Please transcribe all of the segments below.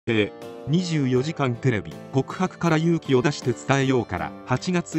24時間テレビ告白から勇気を出して伝えようから8月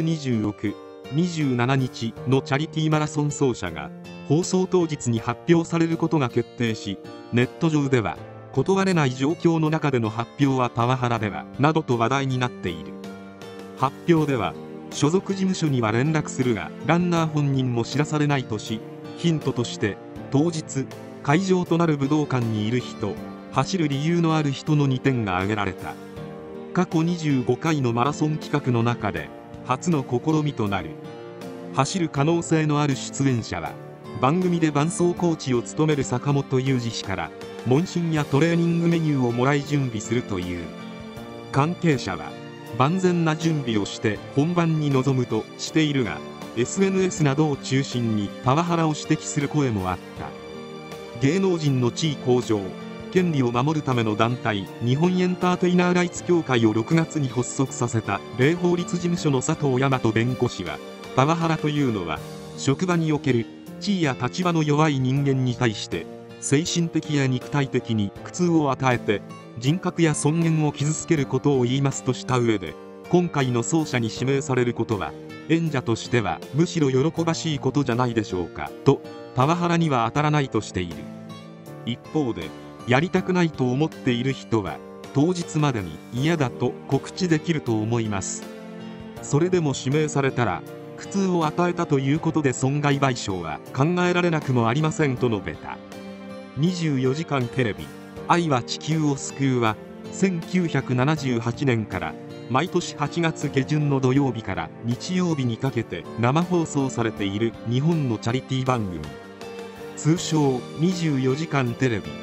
26、27日のチャリティーマラソン走者が放送当日に発表されることが決定し、ネット上では断れない状況の中での発表はパワハラではなどと話題になっている。発表では所属事務所には連絡するがランナー本人も知らされないとし、ヒントとして当日会場となる武道館にいる人、走る理由のある人の2点が挙げられた。過去25回のマラソン企画の中で初の試みとなる。走る可能性のある出演者は番組で伴走コーチを務める坂本雄二氏から問診やトレーニングメニューをもらい準備するという。関係者は万全な準備をして本番に臨むとしているが、 SNS などを中心にパワハラを指摘する声もあった。芸能人の地位向上、権利を守るための団体日本エンターテイナーライツ協会を6月に発足させた霊法律事務所の佐藤大和弁護士は、パワハラというのは職場における地位や立場の弱い人間に対して精神的や肉体的に苦痛を与えて人格や尊厳を傷つけることを言いますとした上で、今回の走者に指名されることは演者としてはむしろ喜ばしいことじゃないでしょうかと、パワハラには当たらないとしている。一方で、やりたくないと思っている人は当日までに嫌だと告知できると思います。それでも指名されたら苦痛を与えたということで損害賠償は考えられなくもありませんと述べた。24時間テレビ愛は地球を救うは1978年から毎年8月下旬の土曜日から日曜日にかけて生放送されている日本のチャリティー番組、通称24時間テレビ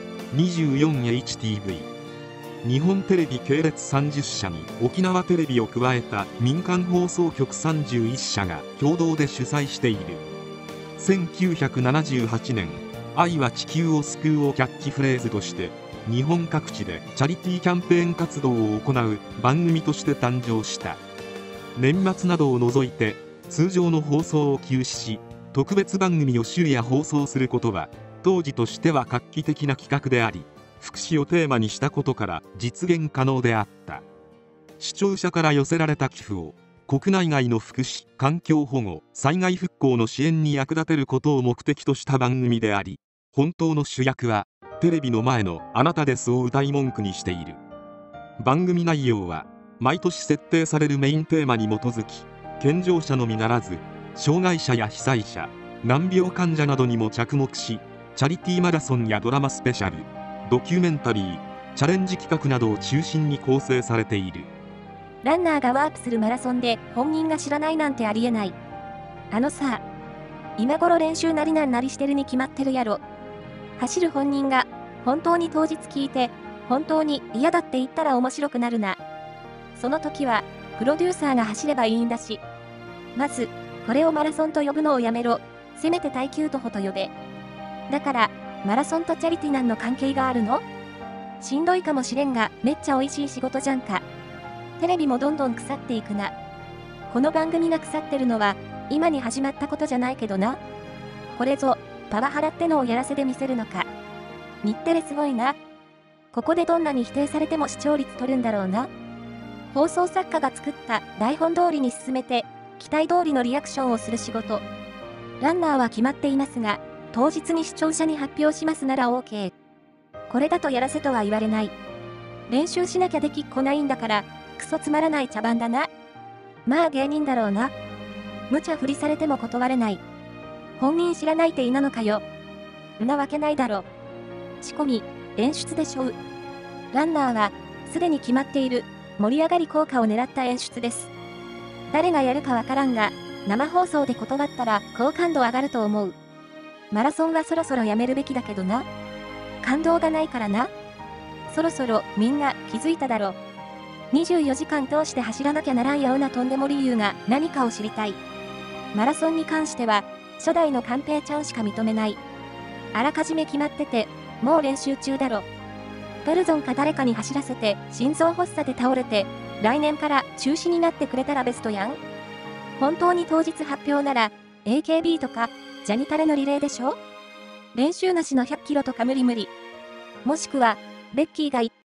24HTV。 日本テレビ系列30社に沖縄テレビを加えた民間放送局31社が共同で主催している。1978年、愛は地球を救うをキャッチフレーズとして日本各地でチャリティーキャンペーン活動を行う番組として誕生した。年末などを除いて通常の放送を休止し、特別番組を週夜放送することは当時としては画期的な企画であり、福祉をテーマにしたことから実現可能であった。視聴者から寄せられた寄付を国内外の福祉、環境保護、災害復興の支援に役立てることを目的とした番組であり、本当の主役はテレビの前のあなたですを歌い文句にしている。番組内容は毎年設定されるメインテーマに基づき、健常者のみならず障害者や被災者、難病患者などにも着目し、チャリティーマラソンやドラマスペシャル、ドキュメンタリー、チャレンジ企画などを中心に構成されている。 ランナーがワープするマラソンで本人が知らないなんてありえない。あのさ、今頃練習なりなんなりしてるに決まってるやろ。走る本人が本当に当日聞いて本当に嫌だって言ったら面白くなるな。その時はプロデューサーが走ればいいんだし。まずこれをマラソンと呼ぶのをやめろ。せめて耐久徒歩と呼べ。だからマラソンとチャリティなんの関係があるの？しんどいかもしれんがめっちゃ美味しい仕事じゃんか。テレビもどんどん腐っていくな。この番組が腐ってるのは今に始まったことじゃないけどな。これぞパワハラってのをやらせで見せるのか。日テレすごいな。ここでどんなに否定されても視聴率取るんだろうな。放送作家が作った台本通りに進めて期待通りのリアクションをする仕事。ランナーは決まっていますが、当日に視聴者に発表しますなら OK。これだとやらせとは言われない。練習しなきゃできっこないんだから、クソつまらない茶番だな。まあ芸人だろうな。無茶振りされても断れない。本人知らないっていなのかよ。んなわけないだろ。仕込み、演出でしょう。ランナーは、すでに決まっている、盛り上がり効果を狙った演出です。誰がやるかわからんが、生放送で断ったら好感度上がると思う。マラソンはそろそろやめるべきだけどな。感動がないからな。そろそろみんな気づいただろ。24時間通して走らなきゃならんようなとんでも理由が何かを知りたい。マラソンに関しては、初代の寛平ちゃんしか認めない。あらかじめ決まってて、もう練習中だろ。ペルゾンか誰かに走らせて心臓発作で倒れて、来年から中止になってくれたらベストやん。本当に当日発表なら AKB とかジャニタレのリレーでしょ。練習なしの100キロとか無理無理。もしくはベッキーが